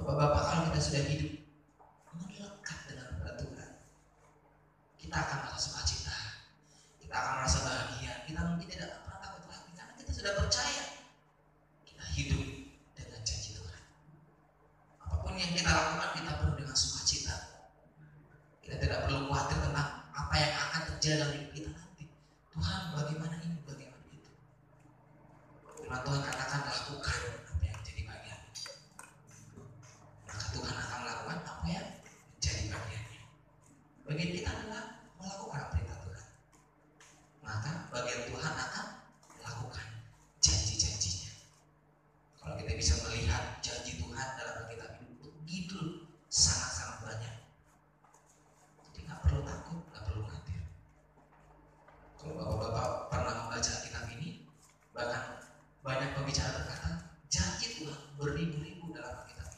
Bapak-bapak, kalau kita sudah hidup melekat dengan Tuhan, kita akan merasa sukacita, kita akan merasa bahagia, kita mungkin tidak akan pernah takut lagi karena kita sudah percaya kita hidup dengan janji Tuhan. Apapun yang kita lakukan, kita penuh dengan sukacita. Kita tidak perlu khawatir tentang apa yang akan terjadi dalam hidup kita nanti. Tuhan, bagaimana ini, bagaimana itu. Firman Tuhan katakan, lakukan apa yang menjadi bagian. Maka Tuhan akan melakukan apa yang menjadi bagiannya. Bagian kita adalah melakukan perintah Tuhan. Maka bagian Tuhan akan melakukan janji-janjinya. Kalau kita bisa melihat janji Tuhan dalam Alkitab ini begitu sangat-sangat banyak. Jadi nggak perlu takut, nggak perlu khawatir. Kalau bapak-bapak pernah membaca Alkitab ini, bahkan banyak pembicara berkata janji Tuhan beribu-ribu dalam Alkitab.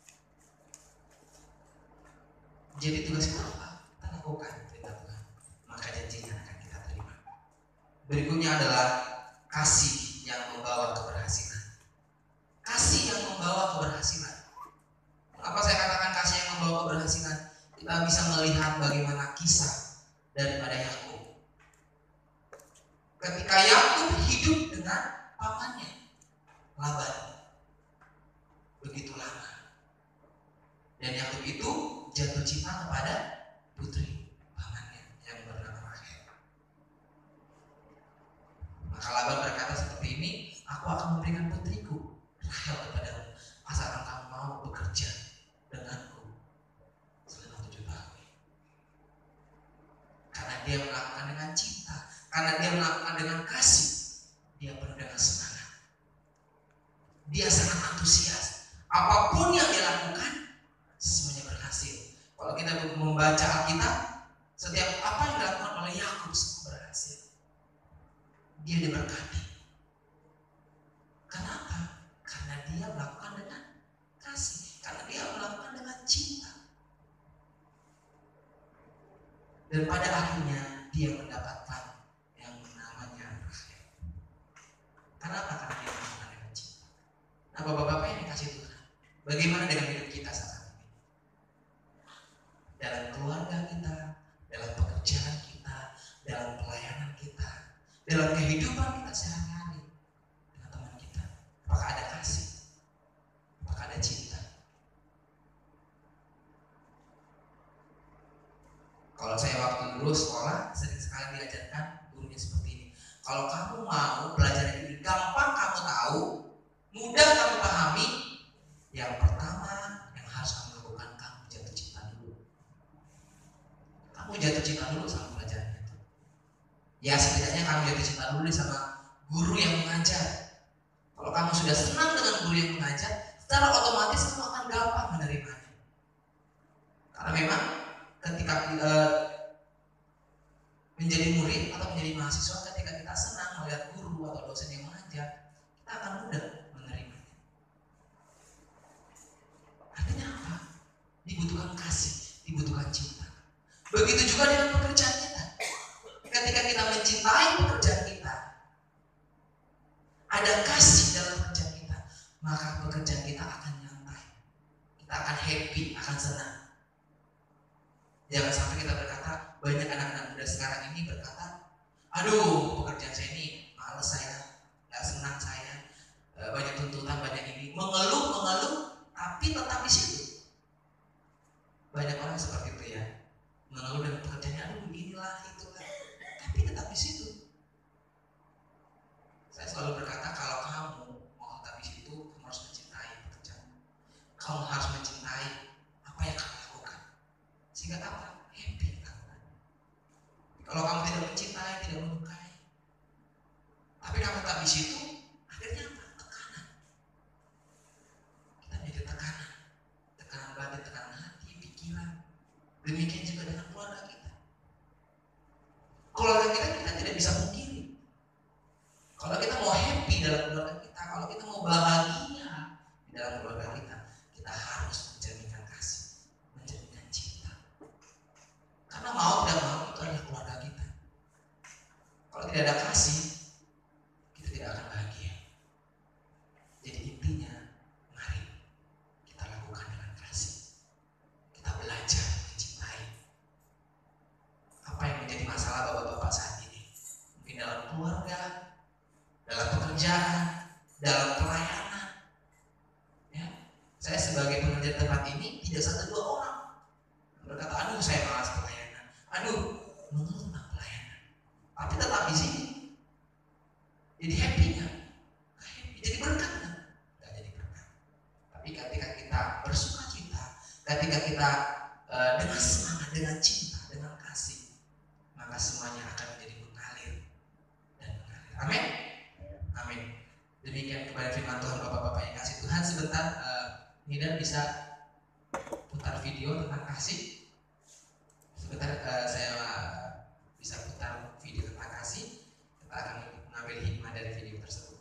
Jadi tugas kita apa? Kita lakukan perintah Tuhan, maka janjinya akan kita terima. Berikutnya adalah kasih yang membawa keberhasilan. Kasih yang membawa keberhasilan. Apa saya katakan kasih yang membawa keberhasilan? Kita bisa melihat bagaimana kisah daripada Yakub. Ketika Yakub hidup dengan pamannya Laban begitu lama, dan Yakub itu jatuh cinta kepada putri pamannya yang bernama Rahel. Maka Laban berkata seperti ini, aku akan memberikan putriku Rahel kepadamu, asalkan kamu mau bekerja denganku selama 7 tahun. Karena dia melakukan dengan cinta, karena dia melakukan dengan kasih, dia penuh dengan semangat. Dia sangat antusias. Apapun yang dia lakukan, semuanya berhasil. Kalau kita membaca Alkitab, setiap apa yang dilakukan oleh Yakub semua berhasil. Dia diberkati. Kenapa? Karena dia melakukan dengan kasih, karena dia melakukan dengan cinta. Dan pada akhirnya dia mendapatkan yang namanya Rahel. Kenapa? Karena dia melakukan dengan cinta. Nah, bapak-bapak yang dikasih Tuhan, bagaimana dengan hidup kita saat ini? Dalam keluarga kita, dalam pekerjaan kita, dalam pelayanan kita, dalam kehidupan kita sehari-hari dengan teman kita, apakah ada kasih? Apakah ada cinta? Kalau saya waktu dulu sekolah, sering sekali diajarkan gurunya seperti ini. Kalau kamu mau pelajaran ini gampang kamu tahu, mudah kamu pahami, yang pertama yang harus kamu lakukan, kamu jatuh cinta dulu. Kamu jatuh cinta dulu sama pelajaran itu. Ya setidaknya kamu jatuh cinta dulu sama guru yang mengajar. Kalau kamu sudah senang dengan guru yang mengajar, secara otomatis kamu akan gampang menerimanya. Karena memang ketika menjadi murid atau menjadi mahasiswa, ketika kita senang melihat guru atau dosen yang mengajar, kita akan mudah menerimanya. Artinya apa? Dibutuhkan kasih, dibutuhkan cinta. Begitu juga dengan pekerjaan kita. Ketika kita mencintai pekerjaan kita, ada kasih dalam pekerjaan kita, maka pekerjaan kita akan nyantai. Kita akan happy, akan senang. Jangan sampai kita berkata, banyak anak-anak muda sekarang ini berkata, aduh pekerjaan saya ini males, saya gak senang, saya banyak tuntutan, banyak ini, mengeluh, tapi tetap di situ. Banyak orang seperti itu ya, mengeluh dengan pekerjaannya, aduh beginilah, itulah, tapi tetap di situ. Saya selalu berkata, kalau kamu mau tetap di situ, kamu harus mencintai pekerjaan. Kamu harus mencintai apa yang kamu lakukan, sehingga apa? Happy lakukan. Kalau kamu tidak mencintai, tidak menyukai, tapi kamu tetap di situ, akhirnya apa? Tekanan. Kita menjadi tekanan batin, tekanan hati, pikiran. Demikian juga dengan keluarga kita. Keluarga kita tidak bisa pungkiri. Kalau kita mau happy dalam keluarga kita, kalau kita mau bahagia di dalam keluarga kita, kita harus mencerminkan kasih, mencerminkan cinta. Karena mau tidak mau itu adalah keluarga kita. Kalau tidak ada kasih, kita tidak akan bahagia. Jadi intinya, mari kita lakukan dengan Saya sebagai pekerja tempat ini tidak satu dua orang berkata, aduh saya malas pelayanan, aduh mengeluh tentang pelayanan, tapi tetap di sini. Jadi happy nggak? Jadi berkat nggak? Nggak jadi berkat. Tapi ketika kita bersuka cita, ketika kita dengan semangat, dengan cinta, dengan kasih, maka semuanya akan menjadi mengalir dan mengalir. Amin. Amin. Demikian kepada firman Tuhan Bapak-bapak yang kasih Tuhan. Sebentar Nida bisa putar video tentang kasih. Sebentar saya bisa putar video tentang kasih. Kita akan mengambil hikmah dari video tersebut.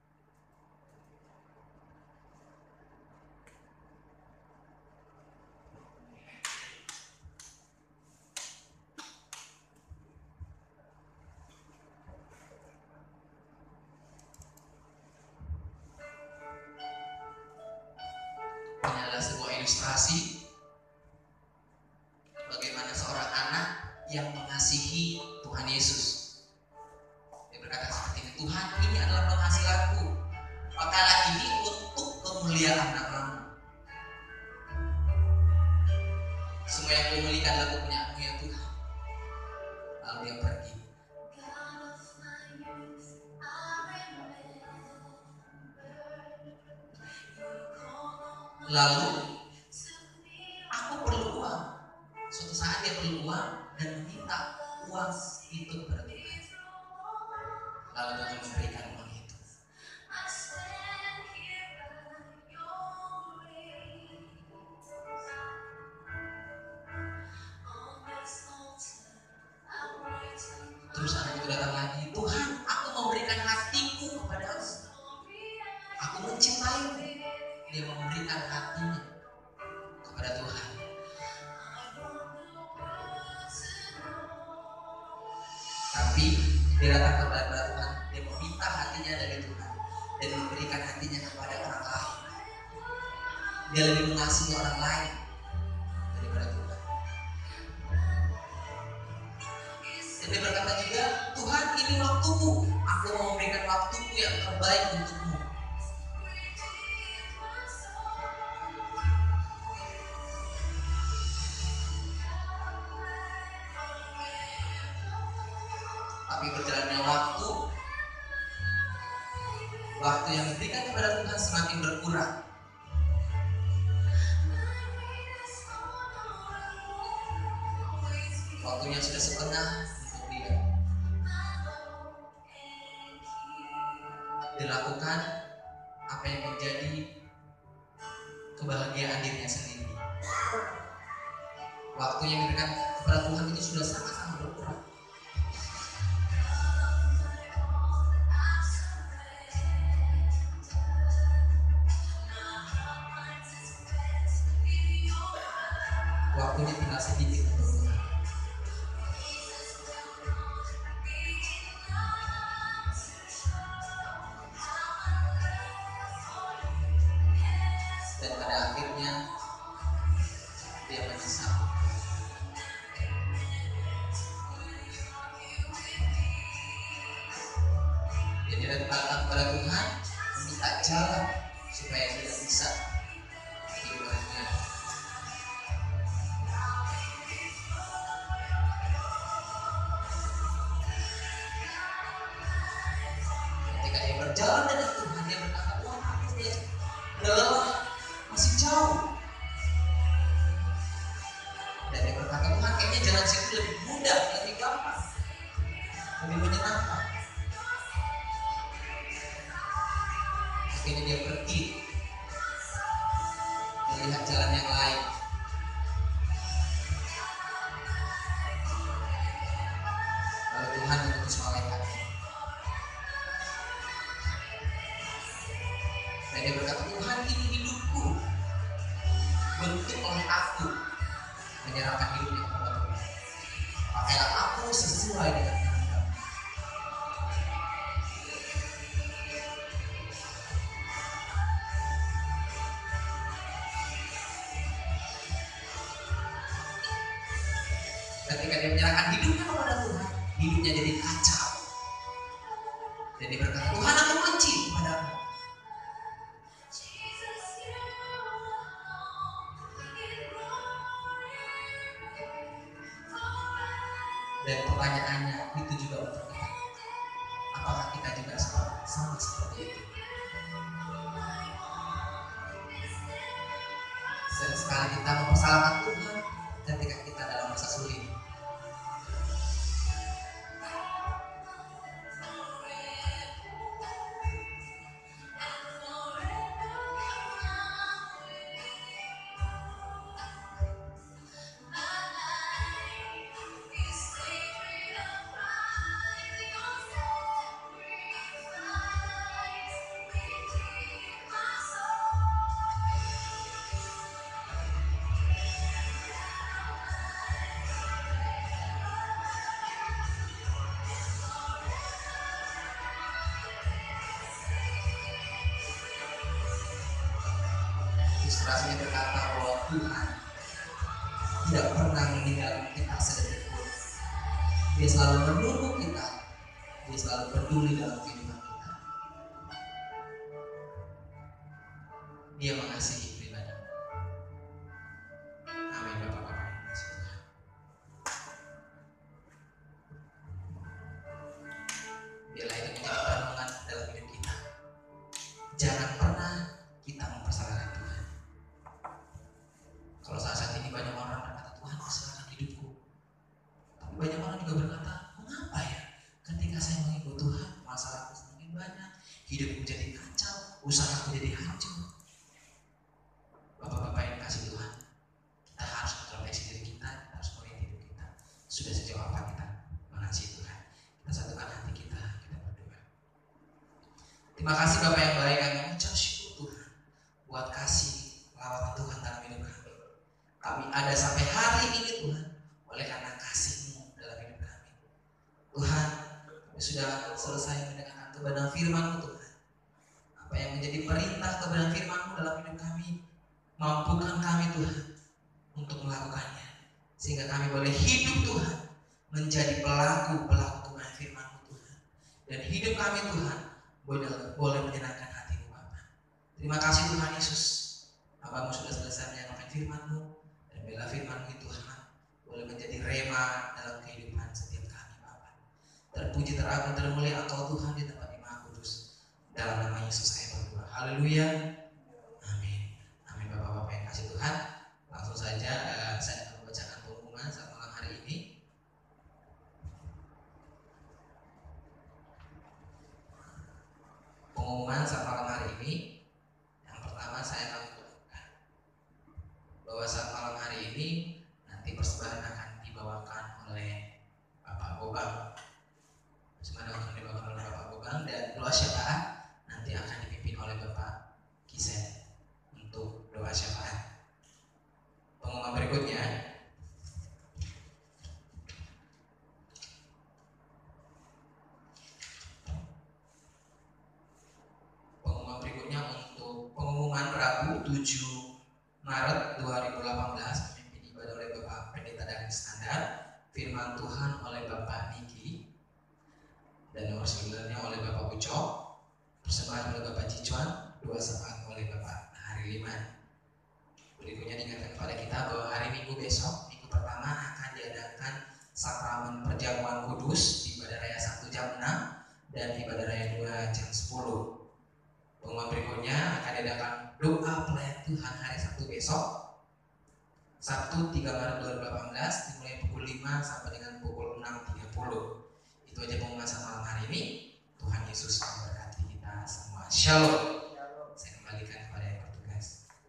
Ini adalah sebuah ilustrasi bagaimana seorang anak yang mengasihi Tuhan Yesus. Dia berkata seperti ini, Tuhan, ini adalah penghasilanku, makalah ini untuk kemuliaan nama-Mu. Semua yang Kau miliki adalah kepunyaan-Mu ya Tuhan. Lalu dia pergi. Lalu aku perlu uang. Suatu saat dia perlu uang dan meminta uang itu kepada Tuhan. Lalu Tuhan memberikan uang itu. Terus anak itu datang lagi, Tuhan, aku memberikan hatiku kepadamu. Aku mencintaimu. Dia memberikan hatinya kepada Tuhan. Tapi dia datang kepada Tuhan, dia meminta hatinya dari Tuhan dan memberikan hatinya kepada orang lain. Dia lebih mengasihi orang lain daripada Tuhan. Dan dia berkata juga, Tuhan, ini waktuku, aku mau memberikan waktuku yang terbaik untukmu. Tapi berjalannya waktu yang diberikan kepada Tuhan semakin berkurang. Waktunya sudah setengah untuk dia. Dilakukan apa yang menjadi kebahagiaan dirinya sendiri. Waktu yang diberikan kepada Tuhan itu sudah sangat-sangat berkurang. Waktunya tinggal sedikit untuk Tuhan. Dan pada akhirnya dia menyesal. Dia datang kepada Tuhan meminta jalan supaya dia bisa hidup bahagia. Ketika dia berjalan dengan Tuhan, dia berkata, Tuhan, aku udah lelah, masih jauh. Dan dia berkata, Tuhan, kayaknya jalan situ lebih mudah, lebih gampang, lebih menyenangkan. Akhirnya dia pergi melihat jalan yang lain. Lalu Tuhan mengutus malaikatnya. Dan dia berkata, Tuhan, ini hidupku, bentuk oleh aku menyerahkan hidupnya kepada Tuhan. Pakailah aku sesuai dengan kehendak. Ketika dia menyerahkan hidupnya kepada Tuhan, hidupnya jadi kacau. Dan dia berkata, Tuhan, aku benci kepadamu. Dan pertanyaannya itu juga untuk kita, apakah kita juga sama seperti itu? Sekali kita mempersalahkan Tuhan ketika kita dalam masa sulit. Ilustrasinya berkata bahwa Tuhan tidak pernah meninggalkan kita sedetik pun. Dia selalu menunggu kita. Dia selalu peduli dalam kehidupan kita. Dia mengasihi pribadi. Amin. Bapak-bapak yang dikasihi Tuhan. Biarlah itu menjadi perenungan dalam hidup kita. Jangan pernah kita mempersalahkan Tuhan. Kalau saat ini banyak orang berkata, Tuhan persilakan hidupku. Tapi banyak orang juga berkata, mengapa ya? Ketika saya mengikut Tuhan, masalahku semakin banyak, hidupku jadi kacau, usahaku jadi hancur. Bapak-bapak yang kasih Tuhan, kita harus introspeksi diri kita harus melihat hidup kita. Sudah sejauh apa kita mengasihi Tuhan? Kita satukan hati kita berdoa. Terima kasih Bapak yang baik, kami mengucap syukur Tuhan buat kasih lawatan Tuhan dalam hidup kami. Kami ada sampai hari ini Tuhan, oleh karena kasih-Mu dalam hidup kami. Tuhan, kami sudah selesai mendengarkan kebenaran firman-Mu Tuhan. Apa yang menjadi perintah kebenaran firman-Mu dalam hidup kami, mampukan kami Tuhan untuk melakukannya. Sehingga kami boleh hidup Tuhan, menjadi pelaku-pelaku kebenaran firman-Mu Tuhan. Dan hidup kami Tuhan, boleh menyenangkan hati-Mu Bapa. Terima kasih Tuhan Yesus. Bapa-Mu sudah selesai menyampaikan firman-Mu. Bila firman itu Tuhan boleh menjadi rema dalam kehidupan setiap kami Bapa. Terpuji, teragung, termulia Engkau Tuhan di tempat yang Maha Kudus. Dalam nama Yesus saya berdoa. Haleluya. Amin. Amin. Bapak-bapak yang kasih Tuhan, langsung saja saya akan membacakan pengumuman saat malam hari ini. Pengumuman saat malam hari ini. Yang pertama saya akan bahwa saat malam hari ini nanti persembahan akan dibawakan oleh Bapak Bobang. Persembahan akan dibawakan oleh Bapak Bobang dan doa syafaat nanti akan dipimpin oleh Bapak Kisen untuk doa syafaat. Pengumuman berikutnya, untuk pengumuman Rabu 7 Maret 2018 memimpin ibadah oleh Bapak Pendeta Daging Standar, firman Tuhan oleh Bapak Niki, dan nomor 9-nya oleh Bapak Ucok, persembahan oleh Bapak Cicuan, doa syafaat oleh Bapak Hariliman. Berikutnya diingatkan kepada kita bahwa hari Minggu besok, minggu pertama akan diadakan sakramen perjamuan kudus, ibadah raya 1 jam 6 dan ibadah raya 2 jam 10. Pengumuman berikutnya akan diadakan doa pelayan Tuhan hari Sabtu besok, Sabtu 3 Maret 2018 dimulai pukul 5 sampai dengan pukul 6.30. Itu aja pengumuman malam hari ini. Tuhan Yesus memberkati kita semua. Shalom. Saya kembalikan kepada yang bertugas.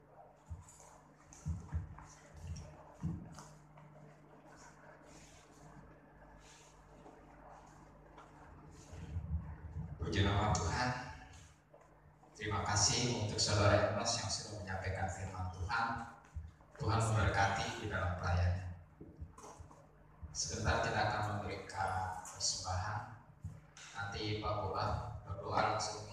Puji nama Tuhan. Terima kasih untuk saudara Enos yang sudah menyampaikan firman Tuhan. Tuhan memberkati di dalam pelayanan. Sebentar kita akan memberikan persembahan. Nanti Pak Boba berdoa langsung